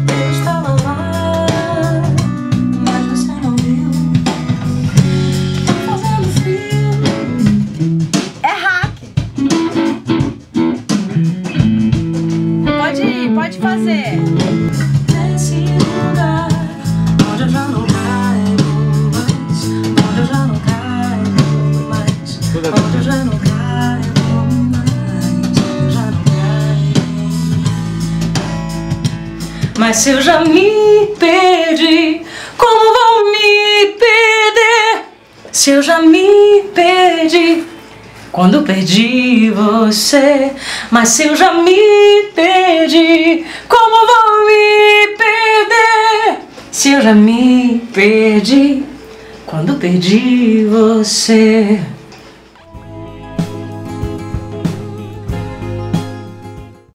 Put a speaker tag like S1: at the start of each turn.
S1: Eu estava lá, mas você não viu. Tá fazendo frio. É hack. Pode fazer. Nesse lugar onde eu já não caibo mais, onde eu já não caibo mais, onde eu já não caibo mais, eu já não caibo. Mas se eu já me perdi, como vou me perder? Se eu já me perdi quando perdi você. Mas se eu já me perdi, como vou me perder? Se eu já me perdi quando perdi você.